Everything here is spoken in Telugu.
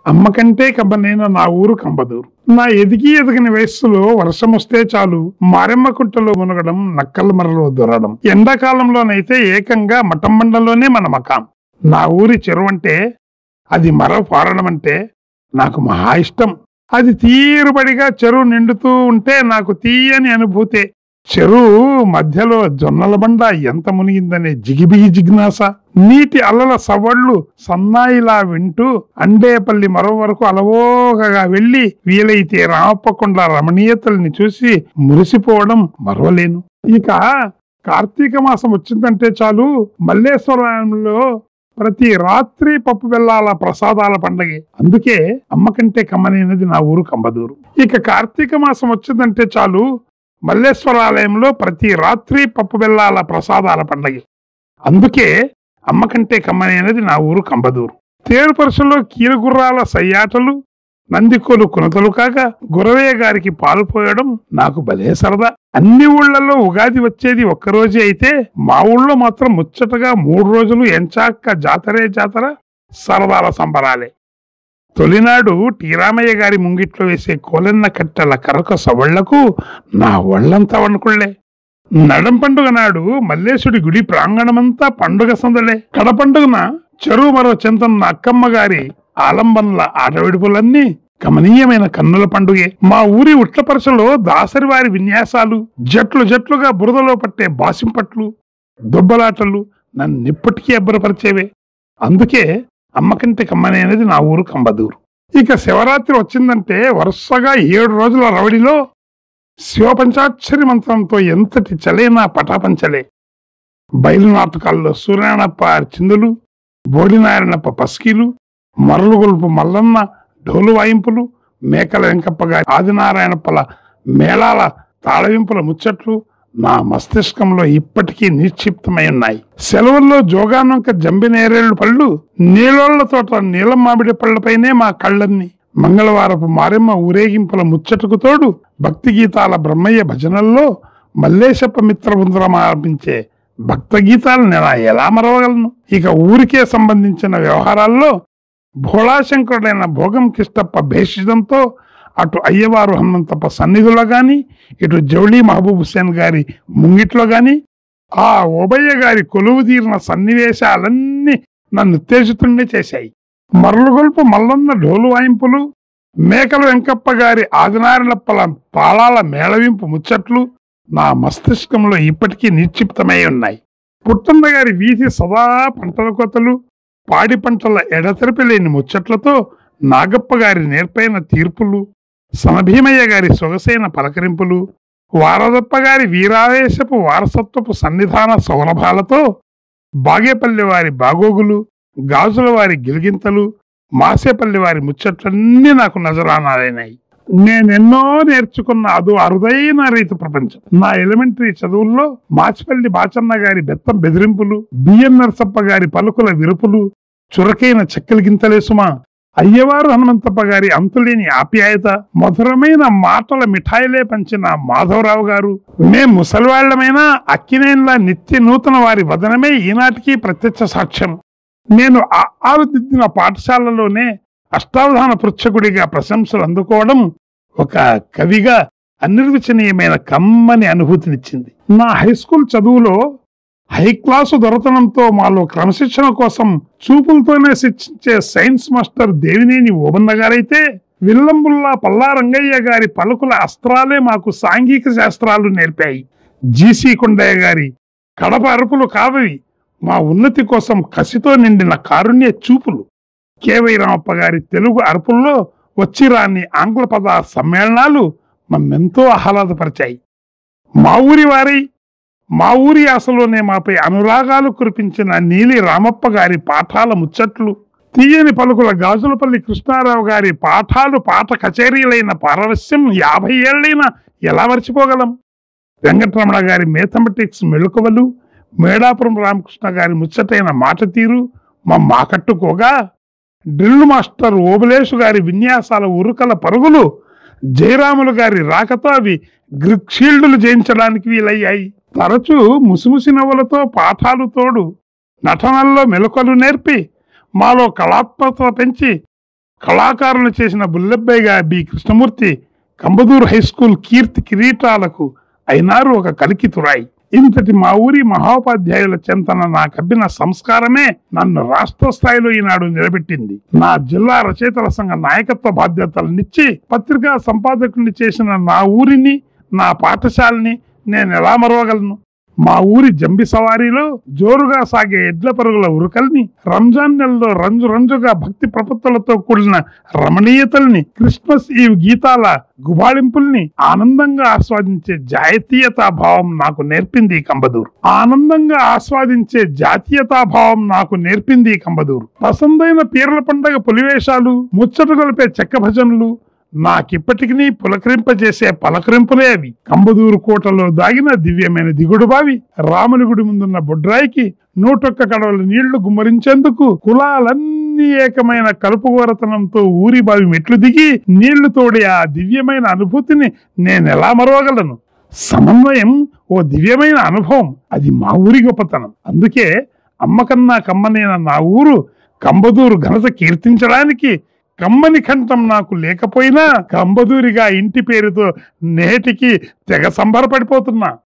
అమ్మ కంటే కమ్మనైన నా ఊరు కంబదూరు. నా ఎదిగని వయస్సులో వర్షం వస్తే చాలు మారెమ్మ కుంటలో మునగడం, నక్కల మరలో దొరడం. ఎండాకాలంలోనైతే ఏకంగా మఠంబండలోనే మన మకాం. నా ఊరి చెరువంటే, అది మరో పారడం అంటే నాకు మహా ఇష్టం. అది తీరుబడిగా చెరువు నిండుతూ ఉంటే నాకు తీయని అనుభూతే. చెరువు మధ్యలో జొన్నల బండ ఎంత మునిగిందనే జిగిబిగి జిజ్ఞాస. నీటి అలల సవళ్లు సన్నాయిలా వింటూ అండేపల్లి మరో వరకు అలవోకగా వెళ్లి వీలైతే రామప్పకొండ రమణీయతల్ని చూసి మురిసిపోవడం మరవలేను. ఇక కార్తీక మాసం వచ్చిందంటే చాలు మల్లేశ్వరంలో ప్రతి రాత్రి పప్పు బెల్లాల ప్రసాదాల పండగే. అందుకే అమ్మ కంటే కమ్మనైనది నా ఊరు కంబదూరు. ఇక కార్తీక మాసం వచ్చిందంటే చాలు మల్లేశ్వరాలయంలో ప్రతి రాత్రి పప్పు బెల్లాల ప్రసాదాల పండగే. అందుకే అమ్మ కంటే కమ్మనైనది నా ఊరు కంబదూరు. తేరుపరుసలో కీలుగుర్రాల సయ్యాటలు, నందికోలు కునతలు కాక గురవయ్య గారికి పాలు పోయడం నాకు భలే సరదా. అన్ని ఊళ్లలో ఉగాది వచ్చేది ఒక్కరోజే అయితే మా ఊళ్ళో మాత్రం ముచ్చటగా 3 రోజులు ఎంచాక్క జాతరే జాతర, సరదాల సంబరాలే. తొలినాడు టీరామయ్య గారి ముంగిట్లో వేసే కోలెన్న కట్టెల కరక సవళ్లకు నా ఒళ్లంతా వణుకుళ్లే. నడం పండుగ నాడు మల్లేశుడి గుడి ప్రాంగణమంతా పండుగ సందడే. కడపండుగన చెరువు మరో చెంతన్న అక్కమ్మ గారి ఆలంబనల ఆటవిడుపులన్నీ గమనీయమైన కన్నుల పండుగే. మా ఊరి ఉట్లపరసలో దాసరి వారి విన్యాసాలు, జట్లు జట్లుగా బురదలో పట్టే బాసింపట్లు, దుబ్బలాటలు నన్నిప్పటికీ అబ్బరపరిచేవే. అందుకే అమ్మ కంటే కమ్మనైనది నా ఊరు కంబదూరు. ఇక శివరాత్రి వచ్చిందంటే వరుసగా 7 రోజుల రవడిలో శివపంచాక్షరి మంత్రంతో ఎంతటి చలేనా పటాపంచలే. బయలు నాటకాల్లో సూర్యనారాయణప్ప చిందులు, బోడినారాయణప్ప పస్కీలు, మరలుగొల్పు మల్లన్న డోలు వాయింపులు, మేకల వెంకప్ప గారి ఆదినారాయణప్పల మేళాల తాళవింపుల ముచ్చట్లు నా మస్తిష్కంలో ఇప్పటికీ నిక్షిప్తమై ఉన్నాయి. సెలవుల్లో జోగానంక జంబినేరేళ్లు పళ్ళు, నీళ్ళోళ్ల తోట నీలం మామిడి పళ్లపైనే మా కళ్ళన్ని. మంగళవారపు మారెమ్మ ఊరేగింపుల ముచ్చటకు తోడు భక్తి గీతాల బ్రహ్మయ్య భజనల్లో మల్లేశప్ప మిత్ర బృందరం ఆరంభించే భక్త గీతాలను నేను ఎలా మరవగలను? ఇక ఊరికే సంబంధించిన వ్యవహారాల్లో భోళాశంకరుడైన భోగం కిష్టప్ప భేషిదంతో అటు అయ్యవారు హనుమంతప్ప సన్నిధిలో గాని, ఇటు జౌళీ మహబూబ్ హుస్సేన్ గారి ముంగిట్లో గాని ఆ ఓబయ్య గారి కొలువు తీరిన సన్నివేశాలన్నీ నన్ను ఉత్తేజితుణ్ణి చేశాయి. మరలుగొల్పు మల్లన్న డోలు వాయింపులు, మేకల వెంకప్ప గారి ఆదినారాయణప్పల తాళాల మేళవింపు ముచ్చట్లు నా మస్తిష్కంలో ఇప్పటికీ నిక్షిప్తమై ఉన్నాయి. పుట్టన్న గారి వీధి సదా పంటల కోతలు, పాడి పంటల ఎడతెరిపి లేని ముచ్చట్లతో నాగప్ప గారి నేర్పైన తీర్పులు, సనభీమయ్య గారి సొగసైన పలకరింపులు, వారదప్ప గారి వీరావేశపు వారసత్వపు సన్నిధాన సౌరభాలతో బాగేపల్లి వారి బాగోగులు, గాజుల వారి గిలిగింతలు, మాసేపల్లి వారి ముచ్చట్లన్నీ నాకు నజరానాలైనాయి. నేనెన్నో నేర్చుకున్న అదో అరుదైన రీతి ప్రపంచం. నా ఎలిమెంటరీ చదువుల్లో మాచిపల్లి బాచన్న గారి బెత్తం బెదిరింపులు, బిఎన్ నరసప్ప గారి పలుకుల విరుపులు, చురకైన చెక్కల గింతలేసుమా, అయ్యవారు హనుమంతప్ప గారి అంతులేని ఆప్యాయత, మధురమైన మాటల మిఠాయిలే పంచిన మాధవరావు గారు, మేం ముసలివాళ్లమైనా అక్కినేన్లా నిత్య నూతన వారి వదనమే ఈనాటికి ప్రత్యక్ష సాక్ష్యం. నేను ఆరుదిద్దిన పాఠశాలలోనే అష్టావధాన పృచ్ఛకుడిగా ప్రశంసలు అందుకోవడం ఒక కవిగా అనిర్వచనీయమైన కమ్మని అనుభూతినిచ్చింది. నా హైస్కూల్ చదువులో హై క్లాసు దొరతనంతో మాలో క్రమశిక్షణ కోసం చూపులతోనే శిక్షించే సైన్స్ మాస్టర్ దేవినేని ఓబన్న గారైతే, విల్లంబుల్లా పల్లా రంగయ్య గారి పలుకుల అస్త్రాలే మాకు సాంఘిక శాస్త్రాలు నేర్పాయి. జీసీ కొండయ్య గారి కడప అరుపులు కావవి మా ఉన్నతి కోసం కసితో నిండిన కారుణ్య చూపులు. కేవై రామప్ప గారి తెలుగు అరుపుల్లో వచ్చిరాని ఆంగ్ల పద సమ్మేళనాలు మమ్మెంతో ఆహ్లాదపరిచాయి. మా ఊరి ఆశలోనే మాపై అనురాగాలు కురిపించిన నీలి రామప్ప గారి పాఠాల ముచ్చట్లు, తీయని పలుకుల గాజులపల్లి కృష్ణారావు గారి పాఠాలు పాట కచేరీలైన పారవస్యం 50 ఏళ్లైనా ఎలా మర్చిపోగలం? వెంకటరమణ గారి మేథమెటిక్స్ మెళుకువలు, మేడాపురం రామకృష్ణ గారి ముచ్చటైన మాట తీరు మాకట్టుకోగా, డ్రిల్ మాస్టర్ ఓబులేషు గారి విన్యాసాల ఉరుకల పరుగులు, జయరాములు గారి రాకతో అవి గ్రిక్షీల్డులు జయించడానికి వీలయ్యాయి. తరచూ ముసిముసి నవ్వులతో పాఠాలు తోడు నటనల్లో మెలకువలు నేర్పి మాలో కళాత్మకత పెంచి కళాకారులు చేసిన బుల్లెబ్బాయిగా B Krishnamurthy Kambadur high school కీర్తి కిరీటాలకు అయినారు ఒక కలికి తురాయి. ఇంతటి మా ఊరి మహోపాధ్యాయుల చెంతన నా కబ్బిన సంస్కారమే నన్ను రాష్ట్ర స్థాయిలో ఈనాడు నిలబెట్టింది. నా జిల్లా రచయితల సంఘ నాయకత్వ బాధ్యతలనిచ్చి పత్రికా సంపాదకుడిని చేసిన నా ఊరిని, నా పాఠశాలని నేను ఎలా మరవగలను? మా ఊరి జంబి సవారీలో జోరుగా సాగే ఎడ్ల పరుగుల ఉరుకల్ని, రంజాన్ నెలలో రంజు రంజుగా భక్తి ప్రపత్తులతో కూడిన రమణీయతల్ని, క్రిస్మస్ ఈవ్ గీతాల గుబాళింపుల్ని ఆనందంగా ఆస్వాదించే జాతీయతాభావం నాకు నేర్పింది కంబదూరు. పసందైన పీర్ల పండగ పులివేషాలు, ముచ్చట గొలిపే చెక్క భజనలు నాకిప్పటికీ పులకరింపజేసే పలకరింపులే అవి. కంబదూరు కోటలో దాగిన దివ్యమైన దిగుడు బావి, రాముని గుడి ముందున్న బొడ్రాయికి 101 కడవల నీళ్లు గుమ్మరించేందుకు కులాలన్నీ ఏకమైన కలుపుగోరతనంతో ఊరి బావి మెట్లు దిగి నీళ్లు తోడే ఆ దివ్యమైన అనుభూతిని నేనెలా మరవగలను? సమన్వయం ఓ దివ్యమైన అనుభవం. అది మా ఊరి గొప్పతనం. అందుకే అమ్మకన్నా కమ్మనైన నా ఊరు కంబదూరు ఘనత కీర్తించడానికి కమ్మని కంఠం నాకు లేకపోయినా కంబదూరిగా ఇంటి పేరుతో నేటికి తెగ సంబరపడిపోతున్నా.